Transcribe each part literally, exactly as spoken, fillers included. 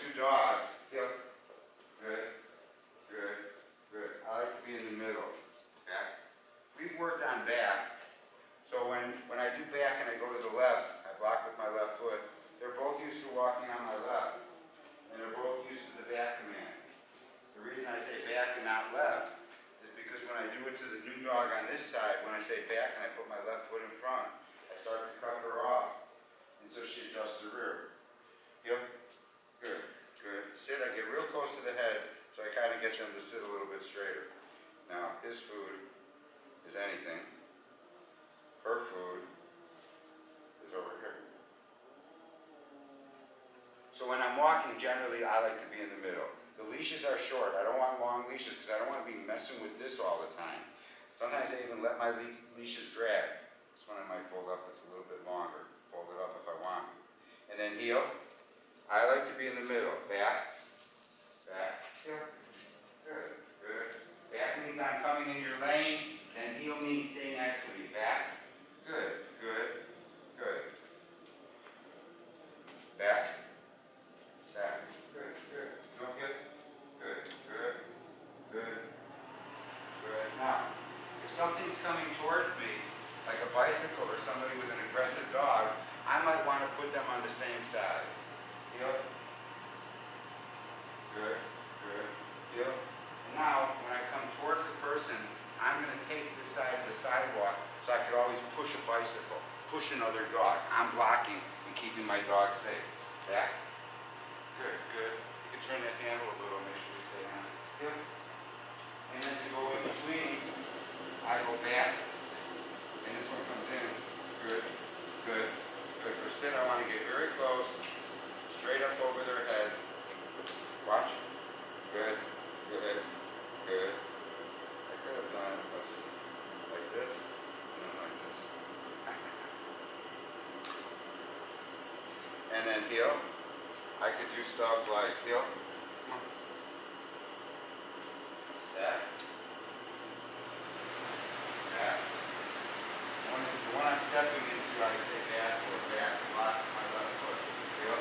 two dogs. Heel. Good. Good. Good. I like to be in the middle. Back. We've worked on back. So when, when I do back and I go to the left, I block with my left foot. They're both used to walking on my left. And they're both used to the back command. The reason I say back and not left is because when I do it to the new dog on this side, when I say back and I put my left foot in front, I start to cut her off. And so she adjusts the rear. Heel. Good. Good. Sit. I get real close to the heads, so I kind of get them to sit a little bit straighter. Now, his food is anything. Her food is over here. So when I'm walking, generally I like to be in the middle. The leashes are short. I don't want long leashes because I don't want to be messing with this all the time. Sometimes I even let my le leashes drag. This one I might fold up. It's a little bit longer. Fold it up if I want. And then heel. I like to be in the middle. Back. Back. Heel. Good. Good. Back means I'm coming in your lane. And heel means stay next to me. Back. Good. Good. Good. Back. Back. Good. Good. Don't get. Good. Good. Good. Good. Now, if something's coming towards me, like a bicycle or somebody with an aggressive dog, I might want to put them on the same side. Heel. Good. Good. Heel. And now, when I come towards the person, I'm going to take this side of the sidewalk so I could always push a bicycle, push another dog. I'm blocking and keeping my dog safe. Back. Good. Good. You can turn that handle a little, make sure you stay on it. Heel. And then to go in between, I go back. And this one comes in. Good. Good. Good. For sit, I want to get very close, straight up over their heads. Watch. Good. Good. Good. I could have done, let's see, like this, and then like this. And then heel. I could do stuff like heel. Come on. That. That. One, the one I'm stepping into, I say back or back, block with my left foot. Heel.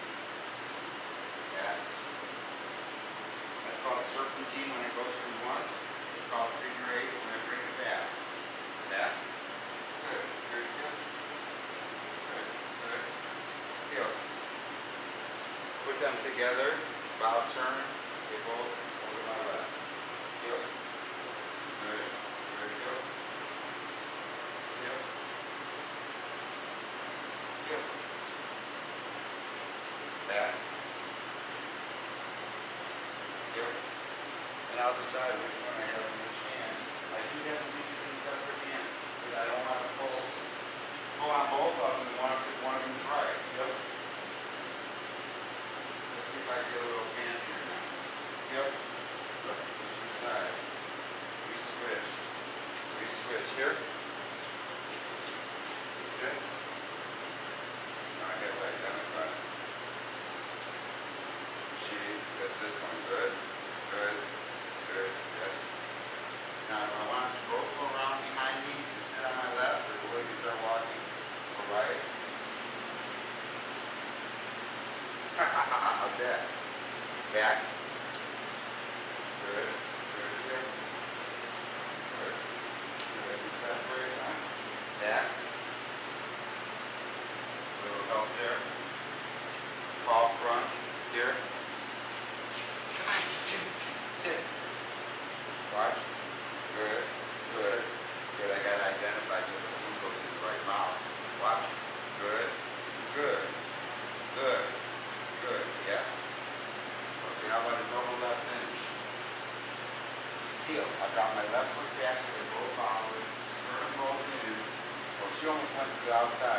Back. That's called serpentine when it goes through once. It's called figure eight when I bring it back. Back. Good. Good. Good. Good. Good. Heel. Put them together. Bow turn. They both over my left. Heel. Good. Good. Heel. Heel. Heel. Back. Heel. And I'll decide which one I have in which hand. I do have to leave it in separate hands because I don't want to pull, pull on both of them and want to pick one of them try. Yep. Let's see if I get a little fancier now. Yep. Look, switch sides. We switch. We switch. Here. That's it. Now I got to identify. She, that's this one. Good. Good. Good. Yes. Now, do I want to both go around behind me and sit on my left, or will they start walking to the right? How's that? Back. Good. Good. Good. Good. Good. Separate. On. Back. A little help there. Call front. Here. Come on, sit. Sit. Watch. Good. Good. Good. I gotta identify so the food goes in the right mouth. Watch. Good. Good. Good. Good. Yes. Okay, how about a double left finish? Heel. I got my left foot back so they both follow it. Turn them both in. Well, she almost went to the outside.